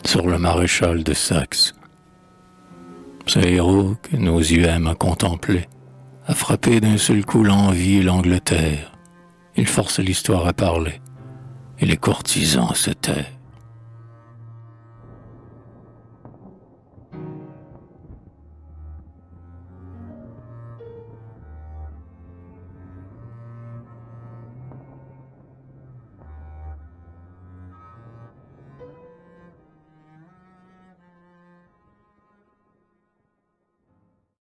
sur le maréchal de Saxe. Ce héros que nos yeux aiment à contempler a frappé d'un seul coup l'envie et l'Angleterre. Il force l'histoire à parler et les courtisans à se taire.